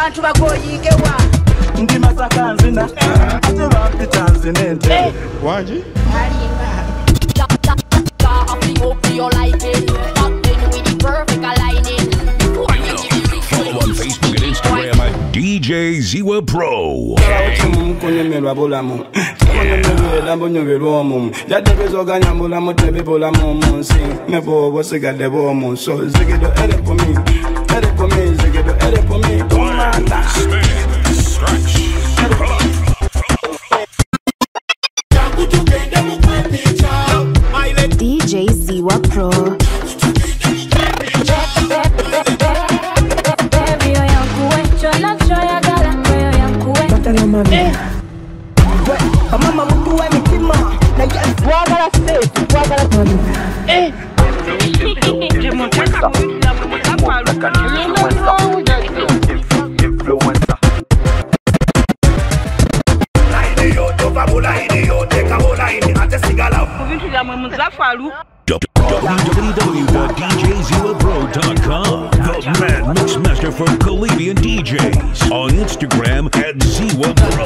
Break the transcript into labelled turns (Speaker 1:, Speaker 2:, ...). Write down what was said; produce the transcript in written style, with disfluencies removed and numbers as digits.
Speaker 1: abantu bagoyigewa
Speaker 2: ndi masaka nzina ate bampita nzinente
Speaker 3: Wanji
Speaker 4: Follow on Facebook and Instagram at djzziwapro.
Speaker 2: kunyemelwa bulamu kunyemelwa mbonyogelwa omumu jadebezoganya mbulamu tebibulamu omunsi mebobo sigadde bwomu so zigido erepomi zigido erepomi tumanda
Speaker 5: djzziwapro.
Speaker 1: mama mtu wa mitima na wagala space wagala
Speaker 4: www.djzziwapro.com. The Mad Mixmaster from Caribbean DJs on Instagram at ZZIWA Pro.